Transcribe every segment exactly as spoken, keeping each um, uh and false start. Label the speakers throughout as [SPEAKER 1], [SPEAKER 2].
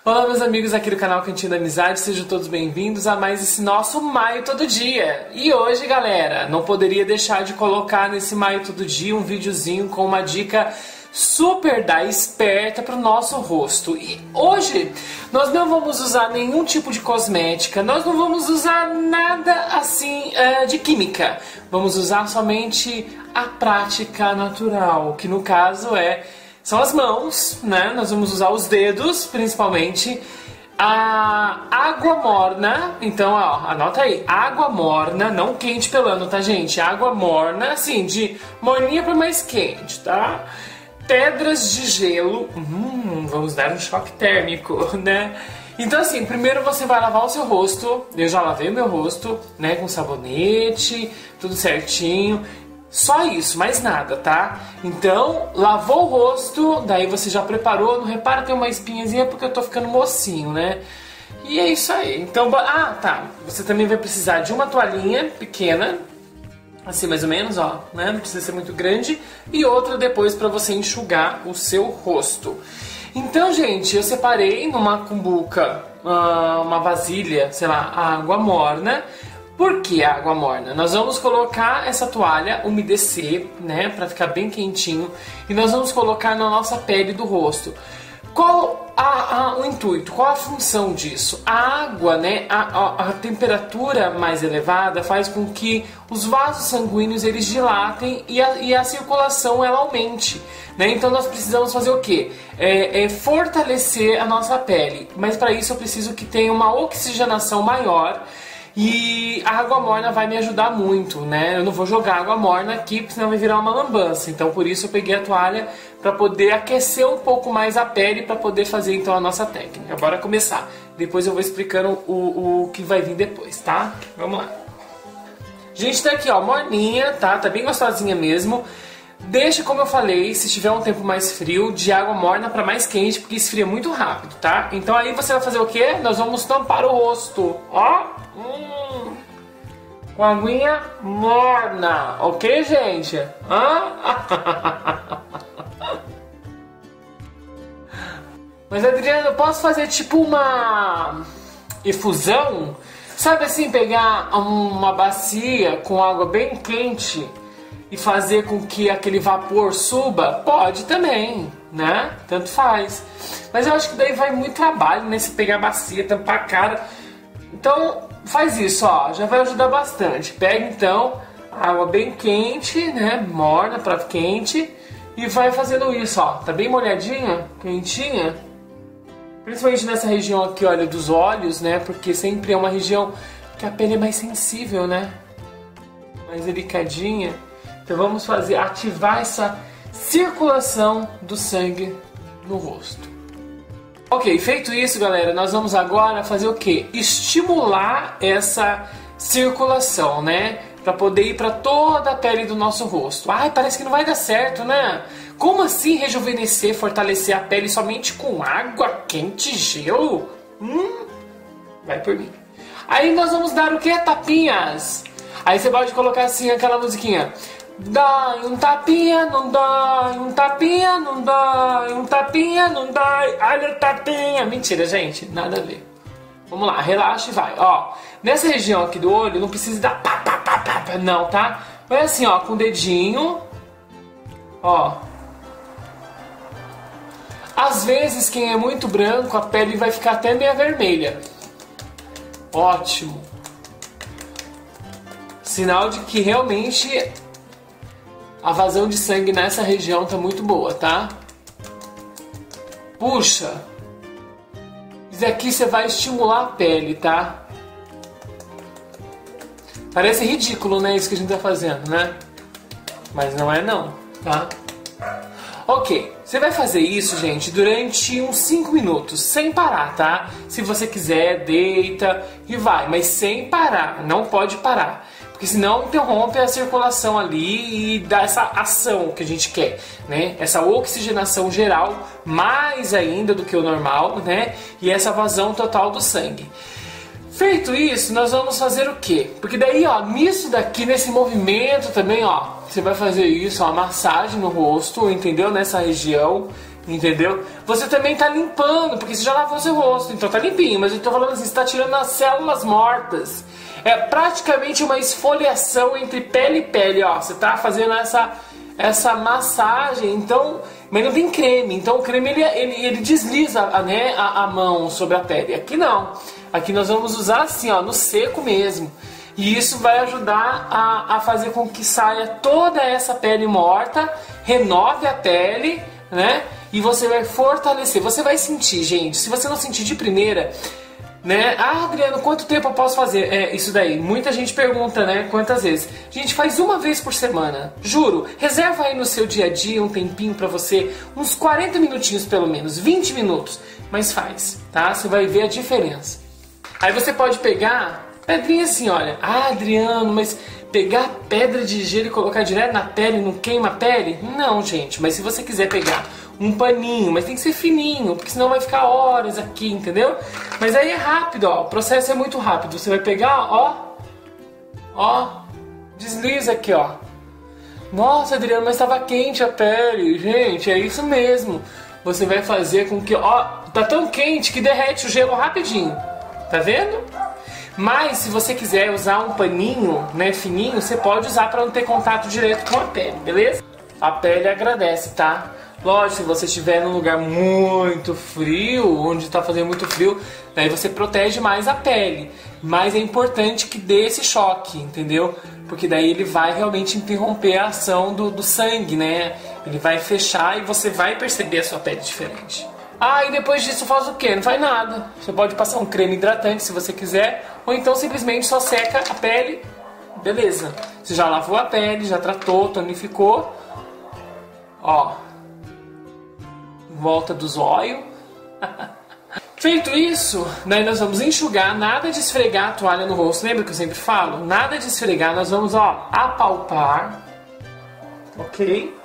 [SPEAKER 1] Olá meus amigos aqui do canal Cantinho da Amizade, sejam todos bem-vindos a mais esse nosso Maio Todo Dia. E hoje, galera, não poderia deixar de colocar nesse Maio Todo Dia um videozinho com uma dica super da esperta para o nosso rosto. E hoje nós não vamos usar nenhum tipo de cosmética, nós não vamos usar nada assim uh, de química. Vamos usar somente a prática natural, que no caso é são as mãos, né? Nós vamos usar os dedos, principalmente. A água morna, então, ó, anota aí, água morna, não quente pelando, tá, gente? Água morna, assim, de morninha para mais quente, tá? Pedras de gelo, hum, vamos dar um choque térmico, né? Então, assim, primeiro você vai lavar o seu rosto. Eu já lavei o meu rosto, né, com sabonete, tudo certinho. Só isso, mais nada, tá? Então, lavou o rosto, daí você já preparou. Não repara que tem uma espinhazinha porque eu tô ficando mocinho, né? E é isso aí. Então, ah, tá. Você também vai precisar de uma toalhinha pequena, assim mais ou menos, ó, né? Não precisa ser muito grande. E outra depois pra você enxugar o seu rosto. Então, gente, eu separei numa cumbuca, uma vasilha, sei lá, água morna. Por que água morna? Nós vamos colocar essa toalha, umedecer, né, pra ficar bem quentinho, e nós vamos colocar na nossa pele do rosto. Qual a, a, o intuito? Qual a função disso? A água, né, a, a, a temperatura mais elevada faz com que os vasos sanguíneos eles dilatem e a, e a circulação ela aumente, né? Então nós precisamos fazer o quê? É, é fortalecer a nossa pele, mas para isso eu preciso que tenha uma oxigenação maior. E a água morna vai me ajudar muito, né? Eu não vou jogar água morna aqui, porque senão vai virar uma lambança. Então por isso eu peguei a toalha para poder aquecer um pouco mais a pele para poder fazer então a nossa técnica. Bora começar. Depois eu vou explicando o, o que vai vir depois, tá? Vamos lá. Gente, tá aqui, ó, morninha, tá? Tá bem gostosinha mesmo. Deixa, como eu falei, se tiver um tempo mais frio, de água morna para mais quente, porque esfria muito rápido, tá? Então aí você vai fazer o quê? Nós vamos tampar o rosto, ó. Hum, com a aguinha morna, ok, gente? Hã? Mas, Adriano, eu posso fazer tipo uma efusão? Sabe assim, pegar uma bacia com água bem quente e fazer com que aquele vapor suba? Pode também, né? Tanto faz. Mas eu acho que daí vai muito trabalho, né? Se pegar a bacia, tampar a cara. Então, faz isso, ó. Já vai ajudar bastante. Pega, então, água bem quente, né? Morna pra quente. E vai fazendo isso, ó. Tá bem molhadinha, quentinha. Principalmente nessa região aqui, olha, dos olhos, né? Porque sempre é uma região que a pele é mais sensível, né? Mais delicadinha. Então vamos fazer, ativar essa circulação do sangue no rosto. Ok, feito isso, galera, nós vamos agora fazer o quê? Estimular essa circulação, né? Pra poder ir pra toda a pele do nosso rosto. Ai, parece que não vai dar certo, né? Como assim rejuvenescer, fortalecer a pele somente com água quente e gelo? Hum, vai por mim. Aí nós vamos dar o quê? Tapinhas. Aí você pode colocar assim aquela musiquinha. Dói um tapinha, não dói, um tapinha, não dói, um tapinha, não dói, olha o tapinha. Mentira, gente, nada a ver. Vamos lá, relaxa e vai, ó. Nessa região aqui do olho, não precisa dar pá, pá, pá, pá, pá, não, tá? Vai assim, ó, com o dedinho, ó. Às vezes, quem é muito branco, a pele vai ficar até meio vermelha. Ótimo. Sinal de que realmente a vazão de sangue nessa região tá muito boa, tá? Puxa. Isso aqui você vai estimular a pele, tá? Parece ridículo, né? Isso que a gente tá fazendo, né? Mas não é não, tá? Ok. Você vai fazer isso, gente, durante uns cinco minutos, sem parar, tá? Se você quiser, deita e vai, mas sem parar. Não pode parar. Porque senão interrompe a circulação ali e dá essa ação que a gente quer, né? Essa oxigenação geral, mais ainda do que o normal, né? E essa vazão total do sangue. Feito isso, nós vamos fazer o quê? Porque daí, ó, nisso daqui, nesse movimento também, ó, você vai fazer isso, ó, massagem no rosto, entendeu? Nessa região. entendeu? Você também tá limpando, porque você já lavou seu rosto, então tá limpinho, mas eu tô falando assim, você tá tirando as células mortas. É praticamente uma esfoliação entre pele e pele, ó, você tá fazendo essa, essa massagem, então, mas não tem creme, então o creme ele, ele, ele desliza, né, a, a mão sobre a pele, aqui não, aqui nós vamos usar assim, ó, no seco mesmo. E isso vai ajudar a, a fazer com que saia toda essa pele morta, renove a pele, né? E você vai fortalecer. Você vai sentir, gente. Se você não sentir de primeira, né? Ah, Adriano, quanto tempo eu posso fazer? É, isso daí. Muita gente pergunta, né? Quantas vezes? Gente, faz uma vez por semana. Juro. Reserva aí no seu dia a dia um tempinho pra você. Uns quarenta minutinhos pelo menos. vinte minutos. Mas faz, tá? Você vai ver a diferença. Aí você pode pegar... pedrinha assim, olha. Ah, Adriano, mas pegar pedra de gelo e colocar direto na pele não queima a pele? Não, gente. Mas se você quiser pegar um paninho, mas tem que ser fininho, porque senão vai ficar horas aqui, entendeu? Mas aí é rápido, ó. O processo é muito rápido. Você vai pegar, ó. Ó. Desliza aqui, ó. Nossa, Adriano, mas estava quente a pele. Gente, é isso mesmo. Você vai fazer com que, ó. Tá tão quente que derrete o gelo rapidinho. Tá vendo? Mas se você quiser usar um paninho, né, fininho, você pode usar para não ter contato direto com a pele, beleza? A pele agradece, tá? Lógico, se você estiver num lugar muito frio, onde está fazendo muito frio, daí você protege mais a pele. Mas é importante que dê esse choque, entendeu? Porque daí ele vai realmente interromper a ação do, do sangue, né? Ele vai fechar e você vai perceber a sua pele diferente. Ah, e depois disso faz o quê? Não faz nada. Você pode passar um creme hidratante se você quiser, ou então simplesmente só seca a pele. Beleza. Você já lavou a pele, já tratou, tonificou. Ó. Em volta do zóio. Feito isso, daí nós vamos enxugar, nada de esfregar a toalha no rosto. Lembra que eu sempre falo? Nada de esfregar, nós vamos, ó, apalpar. Ok?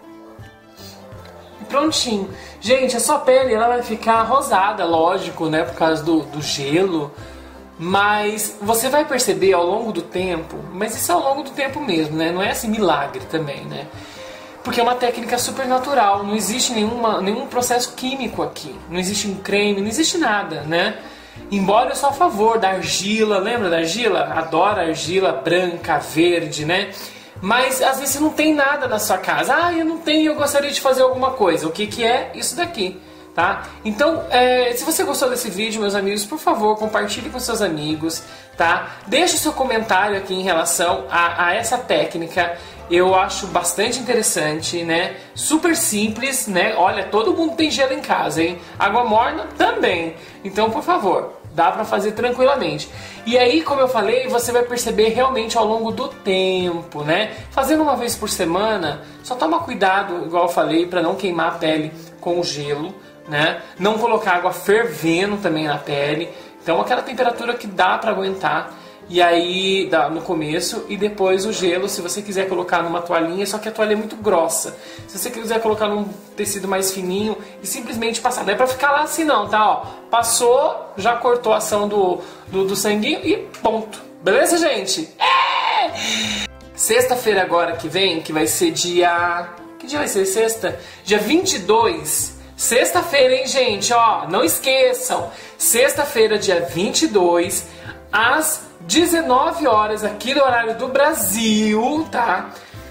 [SPEAKER 1] Prontinho. Gente, a sua pele ela vai ficar rosada, lógico, né? Por causa do, do gelo. Mas você vai perceber ao longo do tempo, mas isso é ao longo do tempo mesmo, né? Não é assim milagre também, né? Porque é uma técnica super natural, não existe nenhuma, nenhum processo químico aqui. Não existe um creme, não existe nada, né? Embora eu sou a favor da argila, lembra da argila? Adoro argila branca, verde, né? Mas às vezes você não tem nada na sua casa. Ah, eu não tenho, eu gostaria de fazer alguma coisa. O que que é? Isso daqui, tá? Então, é, se você gostou desse vídeo, meus amigos, por favor, compartilhe com seus amigos, tá? Deixe o seu comentário aqui em relação a, a essa técnica. Eu acho bastante interessante, né? Super simples, né? Olha, todo mundo tem gelo em casa, hein? Água morna também. Então, por favor, dá pra fazer tranquilamente. E aí, como eu falei, você vai perceber realmente ao longo do tempo, né? Fazendo uma vez por semana, só toma cuidado, igual eu falei, pra não queimar a pele com o gelo, né? Não colocar água fervendo também na pele. Então, aquela temperatura que dá pra aguentar. E aí, dá no começo, e depois o gelo, se você quiser colocar numa toalhinha, só que a toalha é muito grossa. Se você quiser colocar num tecido mais fininho e simplesmente passar, não é pra ficar lá assim não, tá? Ó, passou, já cortou a ação do, do, do sanguinho e ponto. Beleza, gente? É! Sexta-feira agora que vem, que vai ser dia... Que dia vai ser sexta? Dia vinte e dois. Sexta-feira, hein, gente? Ó, não esqueçam. Sexta-feira, dia vinte e dois, às dezenove horas aqui no horário do Brasil, tá?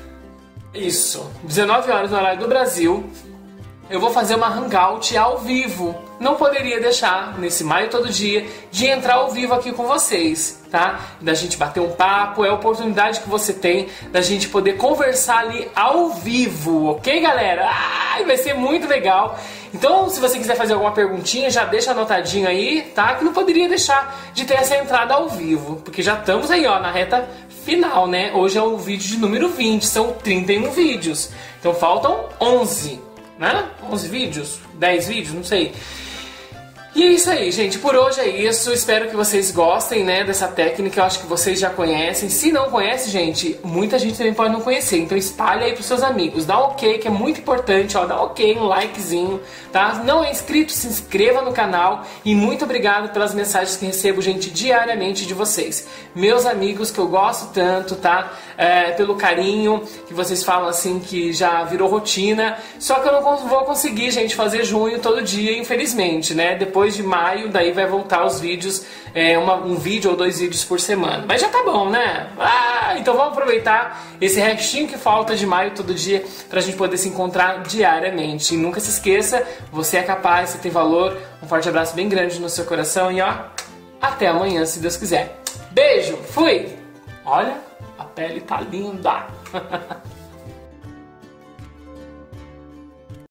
[SPEAKER 1] Isso, dezenove horas no horário do Brasil. Eu vou fazer uma hangout ao vivo. Não poderia deixar, nesse Maio Todo Dia, de entrar ao vivo aqui com vocês, tá? Da gente bater um papo, é a oportunidade que você tem da gente poder conversar ali ao vivo, ok, galera? Ai, vai ser muito legal. Então, se você quiser fazer alguma perguntinha, já deixa anotadinho aí, tá? Que não poderia deixar de ter essa entrada ao vivo, porque já estamos aí, ó, na reta final, né? Hoje é o vídeo de número vinte, são trinta e um vídeos. Então, faltam onze, né? onze vídeos, dez vídeos, não sei. E é isso aí, gente. Por hoje é isso. Espero que vocês gostem, né, dessa técnica. Eu acho que vocês já conhecem. Se não conhece, gente, muita gente também pode não conhecer. Então espalha aí pros seus amigos. Dá um ok, que é muito importante, ó. Dá um ok, um likezinho, tá? Não é inscrito, se inscreva no canal. E muito obrigado pelas mensagens que recebo, gente, diariamente de vocês. Meus amigos, que eu gosto tanto, tá? É, pelo carinho que vocês falam, assim, que já virou rotina. Só que eu não vou conseguir, gente, fazer junho todo dia, infelizmente, né? Depois de maio, daí vai voltar os vídeos, é, uma, um vídeo ou dois vídeos por semana. Mas já tá bom, né? Ah, então vamos aproveitar esse restinho que falta de maio todo dia pra gente poder se encontrar diariamente. E nunca se esqueça, você é capaz, você tem valor. Um forte abraço bem grande no seu coração e ó, até amanhã, se Deus quiser. Beijo, fui! Olha, a pele tá linda!